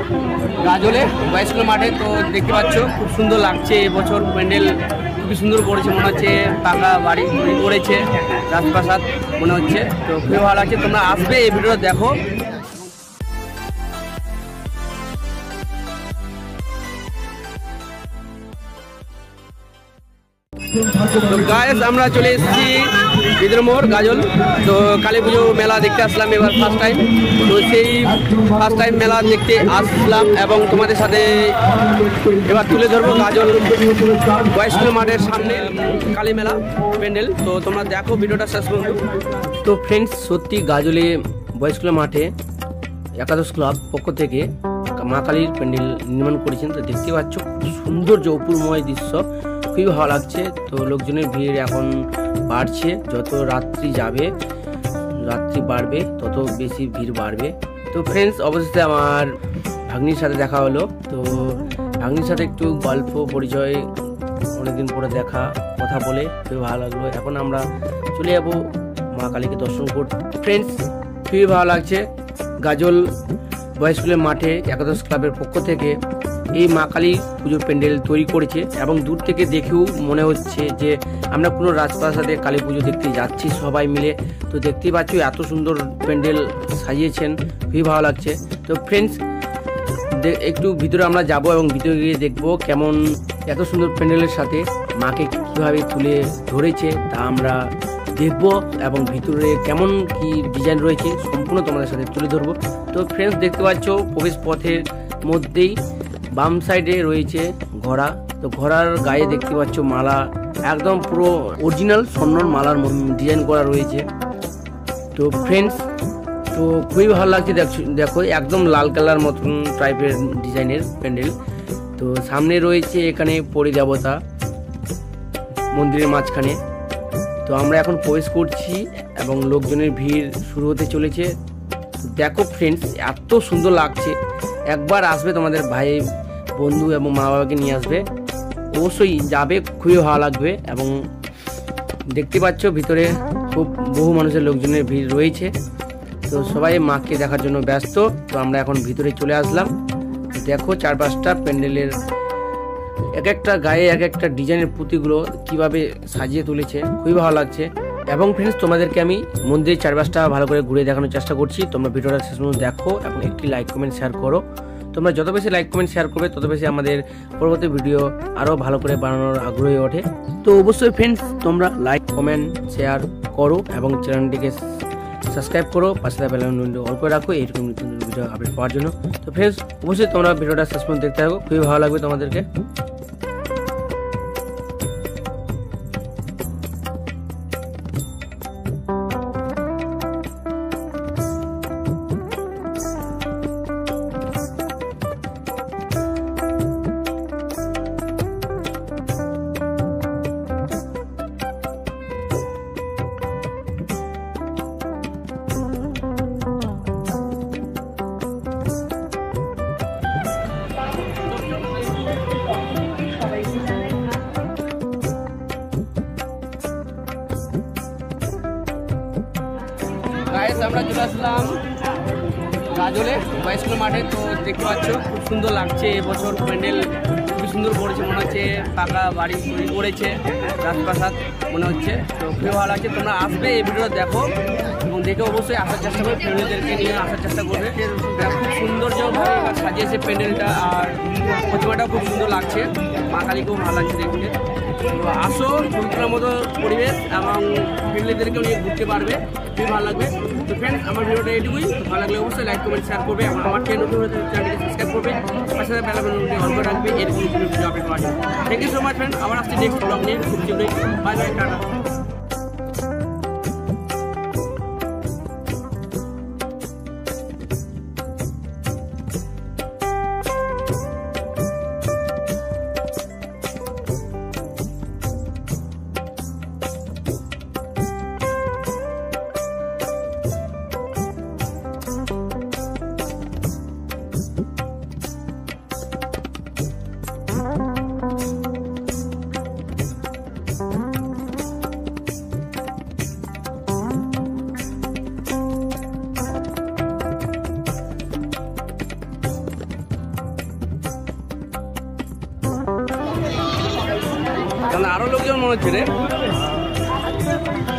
গাজলে boys school মাঠে। তো দেখতে পাচ্ছ খুব সুন্দর লাগছে, এবছর প্যান্ডেল খুবই সুন্দর করেছে, মনে হচ্ছে পাকা বাড়ি তৈরি করেছে, রাজপ্রাসাদ মনে হচ্ছে। তো খুবই ভালো লাগছে, তোমরা আসবে এই ভিডিওটা দেখো। তো গাইস আমরা চলে এসেছি বিদ্রোমোড় গাজল। তো কালী পুজো মেলা দেখতে আসলাম এবার ফার্স্ট টাইম। তো সেই ফার্স্ট টাইম মেলা দেখতে আসলাম এবং তোমাদের সাথে এবার তুলে ধরবো গাজল বয়েজ স্কুল মাঠের সামনে কালী মেলা প্যান্ডেল। তো তোমরা দেখো ভিডিওটা শেষ করবো। তো ফ্রেন্ডস, সত্যি গাজলে বয়েজ স্কুল মাঠে একাদশ ক্লাব পক্ষ থেকে মা কালীর প্যান্ডেল নির্মাণ করেছেন। তো দেখতে পাচ্ছ খুব সুন্দর অপূর্বময় দৃশ্য, খুবই ভালো লাগছে। তো লোকজনের ভিড় এখন বাড়ছে, যত রাত্রি বাড়বে তত বেশি ভিড় বাড়বে। তো ফ্রেন্ডস, অবশেষে আমার ভাগ্নির সাথে দেখা হলো। তো ভাগ্নির সাথে একটু গল্প পরিচয়, অনেকদিন পরে দেখা, কথা বলে খুবই ভালো লাগলো। এখন আমরা চলে যাবো মা কালীকে দর্শন করতে। ফ্রেন্ডস, খুবই ভালো লাগছে, গাজল বয়েজ স্কুলের মাঠে একাদশ ক্লাবের পক্ষ থেকে এই মা কালী পুজোর প্যান্ডেল তৈরি করেছে এবং দূর থেকে দেখেও মনে হচ্ছে যে আমরা কোনো রাজপ্রাসাদে কালী পুজো দেখতে যাচ্ছি সবাই মিলে। তো দেখতেই পাচ্ছ এত সুন্দর প্যান্ডেল সাজিয়েছেন, খুবই ভালো লাগছে। তো ফ্রেন্ডস, একটু ভিতরে আমরা যাব এবং ভিতরে গিয়ে দেখবো কেমন এত সুন্দর প্যান্ডেলের সাথে মাকে কীভাবে তুলে ধরেছে তা আমরা দেখব এবং ভিতরে কেমন কি ডিজাইন রয়েছে সম্পূর্ণ তোমাদের সাথে তুলে ধরবো। তো ফ্রেন্ডস, দেখতে পাচ্ছ প্রবেশ পথের মধ্যেই বাম সাইডে রয়েছে ঘোড়া। তো ঘোড়ার গায়ে দেখতে পাচ্ছ মালা, একদম পুরো অরিজিনাল স্বর্ণর মালার ডিজাইন করা রয়েছে। তো ফ্রেন্ডস, তো খুবই ভালো লাগছে, দেখো একদম লাল কালার মতন টাইপের ডিজাইনের প্যান্ডেল। তো সামনে রয়েছে এখানে পরিদেবতা মন্দিরের মাঝখানে। তো আমরা এখন প্রবেশ করছি এবং লোকজনের ভিড় শুরু হতে চলেছে। দেখো ফ্রেন্ডস, এত সুন্দর লাগছে, একবার আসবে তোমাদের ভাই বন্ধু এবং মা বাবাকে নিয়ে আসবে, অবশ্যই যাবে, খুবই ভালো লাগবে। এবং দেখতে পাচ্ছ ভিতরে খুব বহু মানুষের লোকজনের ভিড় রয়েছে। তো সবাই মাকে দেখার জন্য ব্যস্ত। তো আমরা এখন ভিতরে চলে আসলাম। দেখো চারপাশটা প্যান্ডেলের এক একটা গায়ে এক একটা ডিজাইনের পুঁতিগুলো কিভাবে সাজিয়ে তুলেছে, খুবই ভালো লাগছে। এবং ফ্রেন্ডস, তোমাদেরকে আমি মন্দিরের চারপাশটা ভালো করে ঘুরে দেখানোর চেষ্টা করছি। তোমরা ভিডিওটা শেষ পর্যন্ত দেখো এবং একটি লাইক কমেন্ট শেয়ার করো। তোমরা যত বেশি লাইক কমেন্ট শেয়ার করবে তত বেশি আমাদের পরবর্তী ভিডিও আরও ভালো করে বানানোর আগ্রহ হয়ে ওঠে। তো অবশ্যই ফ্রেন্ডস, তোমরা লাইক কমেন্ট শেয়ার করো এবং চ্যানেলটিকে সাবস্ক্রাইব করো, পাশে বেল আইকনটি অল করে রাখো এরকম নতুন ভিডিও আপডেট পাওয়ার জন্য। তো ফ্রেন্ডস, অবশ্যই তোমরা ভিডিওটা শেষ পর্যন্ত দেখতে থাকো, খুবই ভালো লাগবে তোমাদেরকে। আমরা চলে আসলাম গাজলে বয়েজ স্কুল মাঠে। তো দেখতে পাচ্ছ খুব সুন্দর লাগছে, এবছর প্যান্ডেল খুবই সুন্দর করেছে, মনে হচ্ছে পাকা বাড়ি তৈরি করেছে, রাজপ্রাসাদ মনে হচ্ছে। তো খুবই ভালো লাগছে, তোমরা আসবে এই ভিডিওটা দেখো এবং দেখে অবশ্যই আসার চেষ্টা করবে, ফ্যামিলিদেরকে নিয়ে আসার চেষ্টা করবে। খুব সৌন্দর্যভাবে সাজিয়েছে প্যান্ডেলটা আর প্রতিমাটাও খুব সুন্দর লাগছে, মা কালীকেও ভালো লাগছে দেখতে। তো আসো, পবিত্রের মতো পরিবেশ এবং ফ্যামিলিদেরকেও নিয়ে ঘুরতে পারবে, খুবই ভালো লাগবে। তো ফ্রেন্ডস, আমার ভিডিওটা এটুকুই, ভালো লাগলে অবশ্যই লাইক কমেন্ট শেয়ার করবে এবং আমার চ্যানেলটি সাবস্ক্রাইব করবে, পাশে বেল আইকনটি অন করে রাখবে এরকম ভিডিও আপডেট পাওয়ার জন্য। Thank you so much friend, আবার আসছি নেক্সট ব্লগ নিয়ে খুব শীঘ্রই। বাই বাই, টাটা। তাহলে আরো লোকজন মনে হচ্ছে রে।